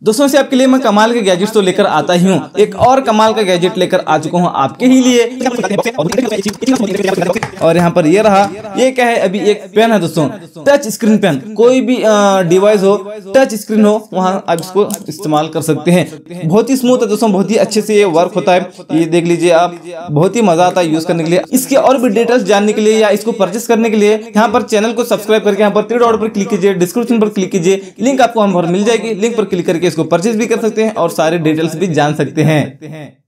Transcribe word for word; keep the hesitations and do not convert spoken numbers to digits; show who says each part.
Speaker 1: दोस्तों से आपके लिए मैं कमाल के गैजेट्स तो लेकर आता ही हूँ, एक और कमाल का गैजेट लेकर आ चुका हूँ आपके ही लिए। और यहाँ पर ये रहा, ये क्या है, अभी एक पेन है दोस्तों, टच स्क्रीन पेन। कोई भी डिवाइस हो, टच स्क्रीन हो, वहाँ आप इसको इस्तेमाल कर सकते हैं। बहुत ही स्मूथ है दोस्तों, बहुत ही अच्छे से ये वर्क होता है। ये देख लीजिए आप, बहुत ही मजा आता है यूज करने के लिए। इसके और भी डिटेल्स जानने के लिए या इसको परचेस करने के लिए यहाँ पर चैनल को सब्सक्राइब करके यहाँ पर थ्री डॉट पर क्लिक कीजिए, डिस्क्रिप्शन पर क्लिक कीजिए, लिंक आपको वहाँ पर मिल जाएगी। लिंक पर क्लिक करके इसको परचेज भी कर सकते हैं और सारे डिटेल्स भी जान सकते हैं।